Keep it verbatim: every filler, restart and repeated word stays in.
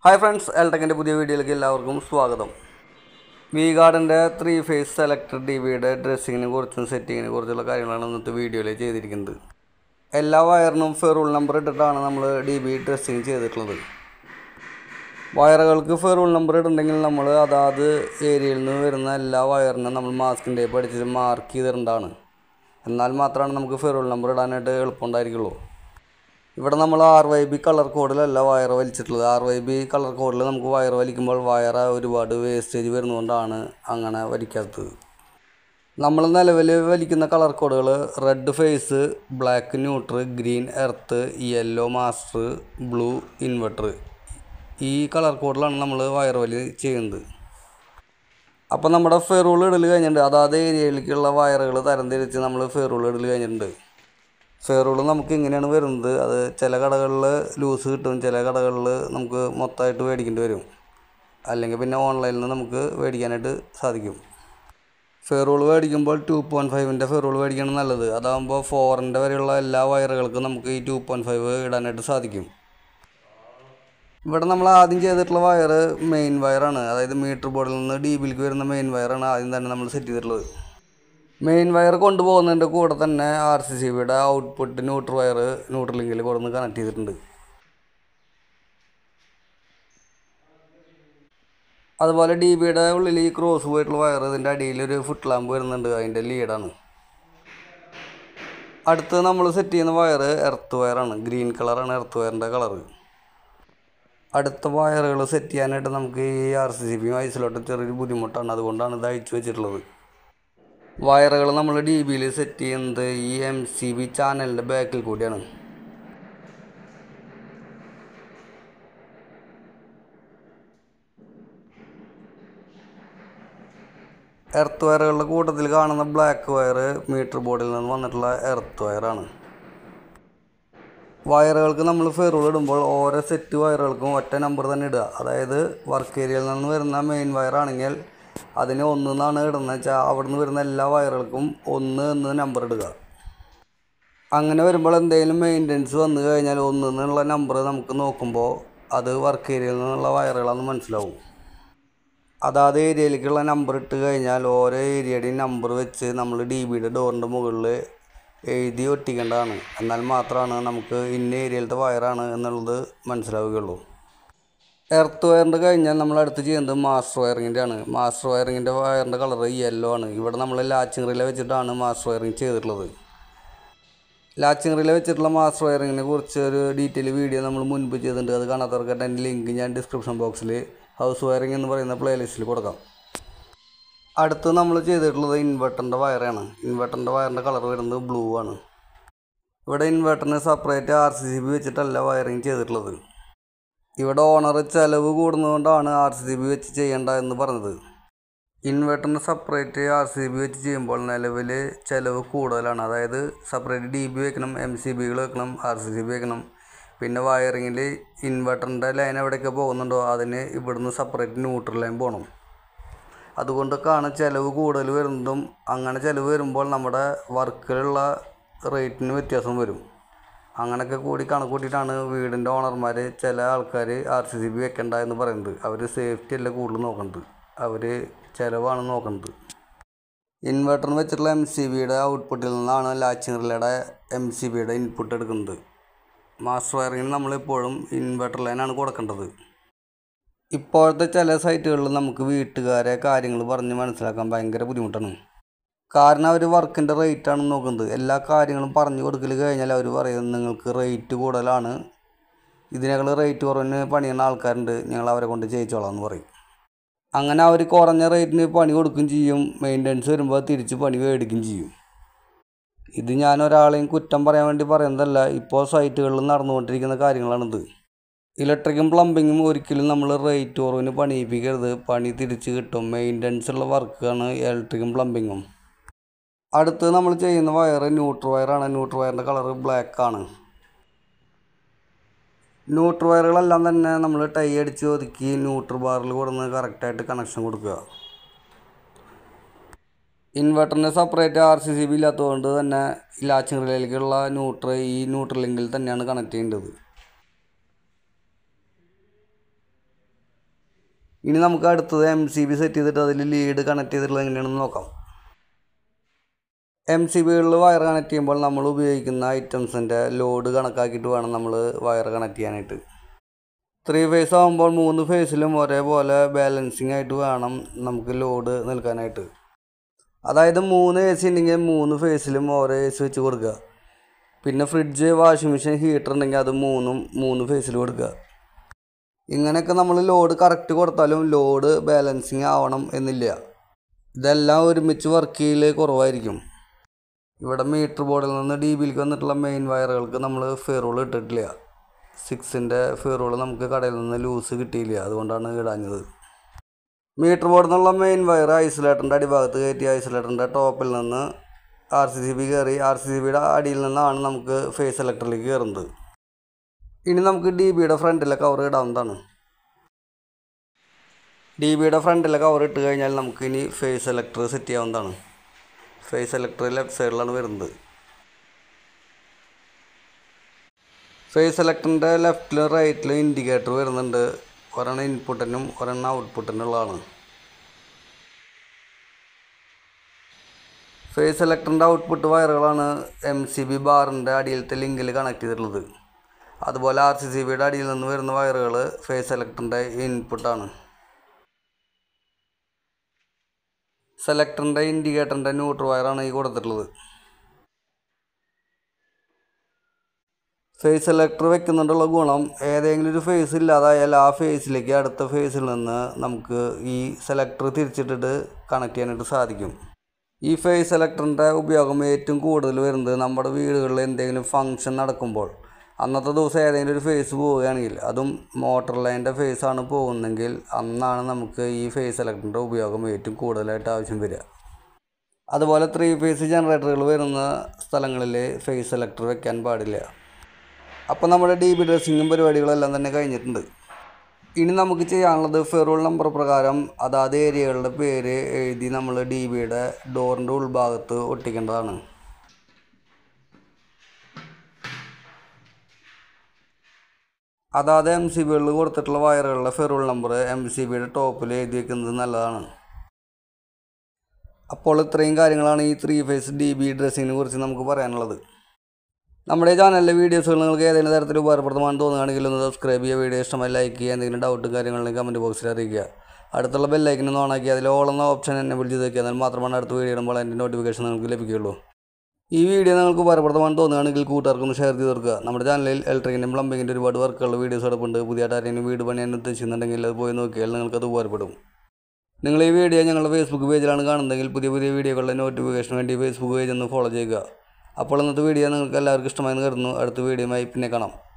Hi friends, എൽടെക്കിൻ്റെ പുതിയ വീഡിയോയിലേക്ക് എല്ലാവർക്കും സ്വാഗതം. വി ഗാർഡിൻ്റെ ത്രീ ഫേസ് സെലക്ടർ ഡി ബിയുടെ ഡ്രസ്സിങ്ങിനെ കുറിച്ചും സെറ്റിങ്ങിനെ കുറിച്ചുള്ള കാര്യങ്ങളാണ് ഇന്നത്തെ വീഡിയോയിൽ ചെയ്തിരിക്കുന്നത്. എല്ലാ വയറിനും ഫെറൂൾ നമ്പർ ഇട്ടിട്ടാണ് നമ്മൾ ഡി ബി ഡ്രസ്സിങ് ചെയ്തിട്ടുള്ളത്. വയറുകൾക്ക് ഫെറൂൾ നമ്പർ ഇട്ടുണ്ടെങ്കിൽ നമ്മൾ അതാത് ഏരിയയിൽ നിന്ന് വരുന്ന എല്ലാ വയറിനും നമ്മൾ മാസ്കിൻ ടേപ്പ് അടിച്ചിട്ട് മാർക്ക് ചെയ്തിട്ടുണ്ടാണ്. എന്നാൽ മാത്രമാണ് നമുക്ക് ഫെറൂൾ നമ്പർ ഇടാനായിട്ട് എളുപ്പമുണ്ടായിരിക്കുള്ളൂ. ഇവിടെ നമ്മൾ ആർ വൈ ബി കളർ കോഡിലല്ല വയർ വലിച്ചിട്ടുള്ളത്. ആർ വൈ ബി കളർ കോഡിൽ നമുക്ക് വയർ വലിക്കുമ്പോൾ വയർ ഒരുപാട് വേസ്റ്റേജ് വരുന്നതുകൊണ്ടാണ് അങ്ങനെ വലിക്കാത്തത്. നമ്മൾ നിലവിൽ വലിക്കുന്ന കളർ കോഡുകൾ red phase, black neutral, green earth, yellow master, blue inverter, ഈ കളർ കോഡിലാണ് നമ്മൾ വയർ വലി ചെയ്യുന്നത്. അപ്പോൾ നമ്മുടെ ഫെറൂൾ ഇടൽ കഴിഞ്ഞിട്ടുണ്ട്. അതാത് ഏരിയയിലേക്കുള്ള വയറുകൾ തരംതിരിച്ച് നമ്മൾ ഫെറൂൾ ഇടൽ കഴിഞ്ഞിട്ടുണ്ട്. ഫെറൂൾ നമുക്ക് ഇങ്ങനെയാണ് വരുന്നത്. അത് ചില കടകളിൽ ലൂസ് കിട്ടും, ചില കടകളിൽ നമുക്ക് മൊത്തമായിട്ട് മേടിക്കേണ്ടി വരും. അല്ലെങ്കിൽ പിന്നെ ഓൺലൈനിൽ നിന്ന് നമുക്ക് മേടിക്കാനായിട്ട് സാധിക്കും. ഫെറൂൾ മേടിക്കുമ്പോൾ ടു പോയിൻറ്റ് ഫൈവിൻ്റെ ഫെറൂൾ മേടിക്കണം നല്ലത്. അതാകുമ്പോൾ ഫോറിൻ്റെ വരെയുള്ള എല്ലാ വയറുകൾക്കും നമുക്ക് ഈ ടു പോയിൻറ്റ് ഫൈവ് ഇടാനായിട്ട് സാധിക്കും. ഇവിടെ നമ്മൾ ആദ്യം ചെയ്തിട്ടുള്ള വയർ മെയിൻ വയറാണ്. അതായത് മീറ്റർ ബോർഡിൽ നിന്ന് ഡി ബിയിലേക്ക് വരുന്ന മെയിൻ വയറാണ് ആദ്യം തന്നെ നമ്മൾ സെറ്റ് ചെയ്തിട്ടുള്ളത്. മെയിൻ വയർ കൊണ്ടുപോകുന്നതിൻ്റെ കൂടെ തന്നെ ആർ സി സി ബിയുടെ ഔട്ട്പുട്ട് ന്യൂട്രൽ വയർ ന്യൂട്രൽ ലിങ്കിൽ കൊടുന്ന് കണക്ട് ചെയ്തിട്ടുണ്ട്. അതുപോലെ ഡി ബിയുടെ ഉള്ളിൽ ഈ ക്രോസ് പോയിട്ടുള്ള വയർ ഇതിൻ്റെ അടിയിലൊരു ഫുട് ലാമ്പ് വരുന്നുണ്ട്, അതിൻ്റെ ലീഡാണ്. അടുത്ത് നമ്മൾ സെറ്റ് ചെയ്യുന്ന വയർ എർത്ത് വയറാണ്. ഗ്രീൻ കളറാണ് എർത്ത് വയറിൻ്റെ കളറ്. അടുത്ത വയറുകൾ സെറ്റ് ചെയ്യാനായിട്ട് നമുക്ക് ഈ ആർ സി സി ബിയും ഐസിലോട്ട് ചെറിയൊരു ബുദ്ധിമുട്ടാണ്. അതുകൊണ്ടാണ് ഇത് അയച്ചു വെച്ചിട്ടുള്ളത്. വയറുകൾ നമ്മൾ ഡി ബിയിൽ സെറ്റ് ചെയ്യുന്നത് ഈ എം സി ബി ചാനലിൻ്റെ ബാക്കിൽ കൂടിയാണ്. എർത്ത് വയറുകളുടെ കൂട്ടത്തിൽ കാണുന്ന ബ്ലാക്ക് വയർ മീറ്റർ ബോർഡിൽ നിന്ന് വന്നിട്ടുള്ള എർത്ത് വയറാണ്. വയറുകൾക്ക് നമ്മൾ ഫെറൂൾ ഇടുമ്പോൾ ഓരോ സെറ്റ് വയറുകൾക്കും ഒറ്റ നമ്പർ തന്നെ ഇടുക. അതായത് വർക്ക് ഏരിയയിൽ നിന്ന് വരുന്ന മെയിൻ വയറാണെങ്കിൽ അതിന് ഒന്നെന്നാണ് ഇടുന്നത് വെച്ചാൽ അവിടെ നിന്ന് വരുന്ന എല്ലാ വയറുകൾക്കും ഒന്ന് എന്ന് നമ്പർ ഇടുക. അങ്ങനെ വരുമ്പോൾ എന്തെങ്കിലും മെയിൻ്റനൻസ് വന്നു കഴിഞ്ഞാൽ ഒന്ന് എന്നുള്ള നമ്പർ നമുക്ക് നോക്കുമ്പോൾ അത് വർക്ക് ഏരിയയിൽ നിന്നുള്ള വയറുകളാണെന്ന് മനസ്സിലാവും. അതാത് ഏരിയയിലേക്കുള്ള നമ്പർ ഇട്ട് കഴിഞ്ഞാൽ ഓരോ ഏരിയയുടെയും നമ്പർ വെച്ച് നമ്മൾ ഡി ബിയുടെ ഡോറിൻ്റെ മുകളിൽ എഴുതി ഒട്ടിക്കേണ്ടതാണ്. എന്നാൽ മാത്രമാണ് നമുക്ക് ഇന്ന ഏരിയയിലത്തെ വയറാണ് എന്നുള്ളത് മനസ്സിലാവുകയുള്ളൂ. എർത്ത് വയറിൻ്റെ കഴിഞ്ഞാൽ നമ്മൾ അടുത്ത് ചെയ്യുന്നത് മാസ്റ്റർ വയറിങ്ങിൻ്റെ ആണ്. മാസ്റ്റർ വയറിങ്ങിൻ്റെ വയറിൻ്റെ കളർ യെല്ലോ ആണ്. ഇവിടെ നമ്മൾ ലാച്ചിങ് റിലേ വെച്ചിട്ടാണ് മാസ്റ്റർ വയറിങ് ചെയ്തിട്ടുള്ളത്. ലാച്ചിങ് റിലേ വെച്ചിട്ടുള്ള മാസ്റ്റർ വയറിങ്ങിനെ കുറിച്ച് ഒരു ഡീറ്റെയിൽ വീഡിയോ നമ്മൾ മുൻപ് ചെയ്തിട്ടുണ്ട്. അത് കാണാത്തവർക്കായിട്ട് അതിൻ്റെ ലിങ്ക് ഞാൻ ഡിസ്ക്രിപ്ഷൻ ബോക്സിൽ ഹൗസ് വയറിങ് എന്ന് പറയുന്ന പ്ലേലിസ്റ്റിൽ കൊടുക്കാം. അടുത്ത് നമ്മൾ ചെയ്തിട്ടുള്ളത് ഇൻവെർട്ടറിൻ്റെ വയറാണ്. ഇൻവെർട്ടറിൻ്റെ വയറിൻ്റെ കളർ വരുന്നത് ബ്ലൂ ആണ്. ഇവിടെ ഇൻവെർട്ടറിന് separate R C C B വെച്ചിട്ടല്ല വയറിങ് ചെയ്തിട്ടുള്ളത്. ഇവിടെ ഓണർ ചിലവ് കൂടുന്നതുകൊണ്ടാണ് ആർ സി സി ബി വെച്ച് ചെയ്യേണ്ട എന്ന് പറഞ്ഞത്. ഇൻവെർട്ടറിന് സെപ്പറേറ്റ് ആർ സി ബി വെച്ച് ചെയ്യുമ്പോൾ നിലവിൽ ചിലവ് കൂടുതലാണ്. അതായത് സെപ്പറേറ്റ് ഡി ബി വെക്കണം, എം സി ബികൾ വെക്കണം, ആർ സി സി ബി വെക്കണം. പിന്നെ വയറിങ്ങിൽ ഇൻവെർട്ടറിൻ്റെ ലൈൻ എവിടെയൊക്കെ പോകുന്നുണ്ടോ അതിന് ഇവിടുന്ന് സെപ്പറേറ്റ് ന്യൂട്രൽ ലൈൻ പോകണം. അതുകൊണ്ടൊക്കെയാണ് ചിലവ് കൂടുതൽ വരുന്നതും. അങ്ങനെ ചിലവ് വരുമ്പോൾ നമ്മുടെ വർക്കിലുള്ള റേറ്റിന് വ്യത്യാസം വരും. അങ്ങനെയൊക്കെ കൂടി കണക്ക് കൂട്ടിയിട്ടാണ് വീടിൻ്റെ ഓണർമാർ ചില ആൾക്കാർ ആർ സി സി ബി വെക്കണ്ട എന്ന് പറയുന്നത്. അവർ സേഫ്റ്റി അല്ല കൂടുതൽ നോക്കുന്നത്, അവർ ചിലവാണ് നോക്കുന്നത്. ഇൻവെർട്ടറിന് വെച്ചിട്ടുള്ള എം സി ബിയുടെ ഔട്ട്പുട്ടിൽ നിന്നാണ് ലാച്ചിങ് റിലേയുടെ എം സി ബിയുടെ ഇൻപുട്ട് എടുക്കുന്നത്. മാസ്റ്റർ വയറിങ്ങിന് നമ്മളെപ്പോഴും ഇൻവെർട്ടർ ലൈനാണ് കൊടുക്കേണ്ടത്. ഇപ്പോഴത്തെ ചില സൈറ്റുകളിൽ നമുക്ക് വീട്ടുകാരെ കാര്യങ്ങൾ പറഞ്ഞ് മനസ്സിലാക്കാൻ ഭയങ്കര ബുദ്ധിമുട്ടാണ്. കാരണം അവർ വർക്കിൻ്റെ റേറ്റാണ് നോക്കുന്നത്. എല്ലാ കാര്യങ്ങളും പറഞ്ഞു കൊടുക്കൽ കഴിഞ്ഞാൽ അവർ പറയും നിങ്ങൾക്ക് റേറ്റ് കൂടുതലാണ്, ഇതിനേക്കാൾ റേറ്റ് കുറവിന് പണിയുന്ന ആൾക്കാരുണ്ട്, ഞങ്ങൾ അവരെ കൊണ്ട് ചെയ്യിച്ചോളാം എന്ന് പറയും. അങ്ങനെ അവർ കുറഞ്ഞ റേറ്റിന് പണി കൊടുക്കുകയും ചെയ്യും. മെയിൻ്റനൻസ് വരുമ്പോൾ തിരിച്ച് പണി മേടിക്കുകയും ചെയ്യും. ഇത് ഞാൻ ഒരാളെയും കുറ്റം പറയാൻ വേണ്ടി പറയുന്നതല്ല, ഇപ്പോൾ സൈറ്റുകളിൽ നടന്നുകൊണ്ടിരിക്കുന്ന കാര്യങ്ങളാണിത്. ഇലക്ട്രിക്കും പ്ലംബിങ്ങും ഒരിക്കലും നമ്മൾ റേറ്റ് കുറവിന് പണിയിപ്പിക്കരുത്, പണി തിരിച്ച് കിട്ടും. മെയിൻ്റനൻസ് ഉള്ള വർക്കാണ് ഇലക്ട്രിക്കും പ്ലംബിങ്ങും. അടുത്ത് നമ്മൾ ചെയ്യുന്ന വയർ ന്യൂട്രൽ വയറാണ്. ന്യൂട്രൽ വയറിൻ്റെ കളർ ബ്ലാക്ക് ആണ്. ന്യൂട്രൽ വയറുകളെല്ലാം തന്നെ നമ്മൾ ടൈ അടിച്ച് ഒതുക്കി ന്യൂട്രൽ ബാറിൽ കൊടുന്ന് കറക്റ്റായിട്ട് കണക്ഷൻ കൊടുക്കുക. ഇൻവെർട്ടറിന് separate R C C B ഇല്ലാത്തതുകൊണ്ട് തന്നെ ലാച്ചിങ് റിലേയിലേക്കുള്ള ന്യൂട്രൽ ഈ ന്യൂട്രൽ ലിങ്കിൽ തന്നെയാണ് കണക്ട് ചെയ്യേണ്ടത്. ഇനി നമുക്ക് അടുത്തത് എം സി ബി സെറ്റ് ചെയ്തിട്ട് അതിൽ ലീഡ് കണക്ട് ചെയ്തിട്ടുള്ളത് എങ്ങനെയാണെന്ന് നോക്കാം. എം സി ബികളിൽ വയർ കണക്ട് ചെയ്യുമ്പോൾ നമ്മൾ ഉപയോഗിക്കുന്ന ഐറ്റംസിൻ്റെ ലോഡ് കണക്കാക്കിയിട്ട് വേണം നമ്മൾ വയർ കണക്ട് ചെയ്യാനായിട്ട്. ത്രീ ഫേസ് ആകുമ്പോൾ മൂന്ന് ഫേസിലും ഒരേപോലെ ബാലൻസിങ് ആയിട്ട് വേണം നമുക്ക് ലോഡ് നിൽക്കാനായിട്ട്. അതായത് മൂന്ന് എ സി ഉണ്ടെങ്കിൽ മൂന്ന് ഫേസിലും ഓരോ എ സി വെച്ച് കൊടുക്കുക. പിന്നെ ഫ്രിഡ്ജ്, വാഷിംഗ് മെഷീൻ, ഹീറ്റർ ഉണ്ടെങ്കിൽ അത് മൂന്നും മൂന്ന് ഫേസിൽ കൊടുക്കുക. ഇങ്ങനെയൊക്കെ നമ്മൾ ലോഡ് കറക്റ്റ് കൊടുത്താലും ലോഡ് ബാലൻസിങ് ആവണം എന്നില്ല. ഇതെല്ലാം ഒരുമിച്ച് വർക്ക് ചെയ്യൽ കുറവായിരിക്കും. ഇവിടെ മീറ്റർ ബോർഡിൽ നിന്ന് ഡി ബിയിലേക്ക് വന്നിട്ടുള്ള മെയിൻ വയറുകൾക്ക് നമ്മൾ ഫെയറോൾ ഇട്ടിട്ടില്ല. സിക്സിൻ്റെ ഫെയറോൾ നമുക്ക് കടയിൽ നിന്ന് ലൂസ് കിട്ടിയില്ല, അതുകൊണ്ടാണ് ഇടാഞ്ഞത്. മീറ്റർ ബോർഡിൽ നിന്നുള്ള മെയിൻ വയർ ഐസൊലേറ്ററിൻ്റെ അടിഭാഗത്ത് കയറ്റി ഐസൊലേറ്ററിൻ്റെ ടോപ്പിൽ നിന്ന് ആർ സി സി ബി കയറി ആർ സി സി ബിയുടെ അടിയിൽ നിന്നാണ് നമുക്ക് ഫേസ് സെലക്ടറിലേക്ക് കയറുന്നത്. ഇനി നമുക്ക് ഡി ബിയുടെ ഫ്രണ്ടിലെ കവർ ഇടാവുന്നതാണ്. ഡി ബിയുടെ ഫ്രണ്ടിലെ കവർ ഇട്ട് കഴിഞ്ഞാൽ നമുക്ക് ഇനി ഫേസ് സെലക്ടർ സെറ്റ് ചെയ്യാവുന്നതാണ്. ഫേസ് സെലക്ടർ ലെഫ്റ്റ് സൈഡിലാണ് വരുന്നത്. ഫേസ് സെലക്ടറിൻ്റെ ലെഫ്റ്റിലും റൈറ്റിലും ഇൻഡിക്കേറ്റർ വരുന്നുണ്ട്. ഒരെണ്ണം ഇൻപുട്ടിനും ഒരെണ്ണം ഔട്ട്പുട്ടിനുള്ളതാണ്. ഫേസ് സെലക്ടറിൻ്റെ ഔട്ട്പുട്ട് വയറുകളാണ് എം സി ബി ബാറിൻ്റെ അടിയിലത്തെ ലിങ്കിൽ കണക്ട് ചെയ്തിട്ടുള്ളത്. അതുപോലെ ആർ സി സി ബിയുടെ അടിയിൽ നിന്ന് വരുന്ന വയറുകൾ ഫേസ് സെലക്ടറിൻ്റെ ഇൻപുട്ടാണ്. സെലക്ടറിൻ്റെ ഇൻഡിക്കേറ്ററിൻ്റെ ന്യൂട്രൽ വയറാണ് ഈ കൊടുത്തിട്ടുള്ളത്. ഫേസ് സെലക്ടർ വെക്കുന്നുണ്ടുള്ള ഗുണം, ഏതെങ്കിലും ഒരു ഫേസ് ഇല്ലാതായാൽ ആ ഫേസിലേക്ക് അടുത്ത ഫേസിൽ നിന്ന് നമുക്ക് ഈ സെലക്ടർ തിരിച്ചിട്ടിട്ട് കണക്ട് ചെയ്യാനായിട്ട് സാധിക്കും. ഈ ഫേസ് സെലക്ടറിൻ്റെ ഉപയോഗം ഏറ്റവും കൂടുതൽ വരുന്നത് നമ്മുടെ വീടുകളിൽ എന്തെങ്കിലും ഫങ്ഷൻ നടക്കുമ്പോൾ, അന്നത്തെ ദിവസം ഏതെങ്കിലും ഒരു ഫേസ് പോവുകയാണെങ്കിൽ, അതും മോട്ടർ ലൈനിൻ്റെ ഫേസാണ് പോകുന്നതെങ്കിൽ അന്നാണ് നമുക്ക് ഈ ഫേസ് സെലക്ടറിൻ്റെ ഉപയോഗം ഏറ്റവും കൂടുതലായിട്ട് ആവശ്യം വരിക. അതുപോലെ ത്രീ ഫേസ് ജനറേറ്ററുകൾ വരുന്ന സ്ഥലങ്ങളിൽ ഫേസ് സെലക്ടർ വെക്കാൻ പാടില്ല. അപ്പോൾ നമ്മുടെ ഡി ബി ഡ്രസ്സിങ്ങും പരിപാടികളെല്ലാം തന്നെ കഴിഞ്ഞിട്ടുണ്ട്. ഇനി നമുക്ക് ചെയ്യാനുള്ളത് ഫെറോൾ നമ്പർ പ്രകാരം അതാത് ഏരിയകളുടെ പേര് എഴുതി നമ്മൾ ഡി ബിയുടെ ഡോറിൻ്റെ ഉൾഭാഗത്ത് ഒട്ടിക്കേണ്ടതാണ്. അതാത് എം സി ബികളിൽ കൊടുത്തിട്ടുള്ള വയറുകളുടെ ഫെറോൾ നമ്പർ എം സി ബിയുടെ ടോപ്പിൽ എഴുതി വയ്ക്കുന്നത് നല്ലതാണ്. അപ്പോൾ ഇത്രയും കാര്യങ്ങളാണ് ഈ ത്രീ ഫേസ് ഡി ബി ഡ്രസ്സിങ്ങിനെ കുറിച്ച് നമുക്ക് പറയാനുള്ളത്. നമ്മുടെ ചാനലിലെ വീഡിയോസുകൾ നിങ്ങൾക്ക് ഏതെങ്കിലും തരത്തിൽ ഉപകാരപ്രദമാണെന്ന് തോന്നുകയാണെങ്കിൽ ഒന്ന് സബ്സ്ക്രൈബ് ചെയ്യുക. വീഡിയോ ഇഷ്ടമായി ലൈക്ക് ചെയ്യുക. എന്തെങ്കിലും ഡൗട്ടും കാര്യങ്ങളും കമൻറ്റ് ബോക്സിൽ അറിയിക്കുക. അടുത്തുള്ള ബെല്ലൈക്കൻ ഒന്ന് ഓണാക്കി അതിൽ ഓൾ എന്ന ഓപ്ഷൻ എന്നെ വിളിച്ച് വയ്ക്കുക. എന്നാൽ മാത്രമാണ് അടുത്ത വീഡിയോ ഇടുമ്പോൾ അതിൻ്റെ നോട്ടിഫിക്കേഷൻ നിങ്ങൾക്ക് ലഭിക്കുകയുള്ളൂ. ഈ വീഡിയോ നിങ്ങൾക്ക് ഉപകാരപ്രദമാണെന്ന് തോന്നുകയാണെങ്കിൽ കൂട്ടുകാർക്കൊന്ന് ഷെയർ ചെയ്ത് കൊടുക്കുക. നമ്മുടെ ചാനലിൽ ഇലക്ട്രിക്കിൻ്റെയും പ്ലംബിങ്ങിൻ്റെ ഒരുപാട് വർക്കുകളുടെ വീഡിയോസ് എടുപ്പുണ്ട്. പുതിയതായിട്ട് ആരെങ്കിലും വീട് പണിയാൻ ഉദ്ദേശിക്കുന്നുണ്ടെങ്കിൽ അത് പോയി നോക്കിയാൽ നിങ്ങൾക്കത് ഉപകാരപ്പെടും. നിങ്ങൾ ഈ വീഡിയോ ഞങ്ങളുടെ ഫേസ്ബുക്ക് പേജിലാണ് കാണുന്നതെങ്കിൽ പുതിയ പുതിയ വീഡിയോകളുടെ നോട്ടിഫിക്കേഷൻ വേണ്ടി ഫേസ്ബുക്ക് പേജ് ഒന്ന് ഫോളോ ചെയ്യുക. അപ്പോൾ ഇന്നത്തെ വീഡിയോ നിങ്ങൾക്ക് എല്ലാവർക്കും ഇഷ്ടമായി കരുതുന്നു. അടുത്ത വീഡിയോയുമായി പിന്നെ കാണാം.